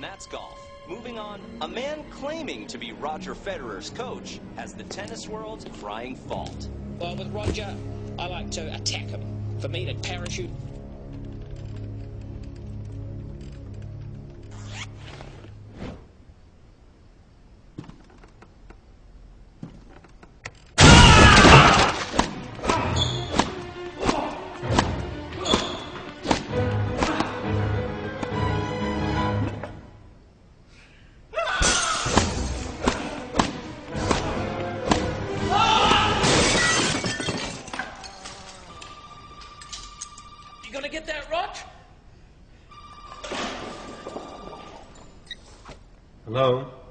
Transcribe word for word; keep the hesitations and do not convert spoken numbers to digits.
And that's golf. Moving on, a man claiming to be Roger Federer's coach has the tennis world crying fault. Well, with Roger, I like to attack him. For me to parachute... You gonna get that, Rog? Hello?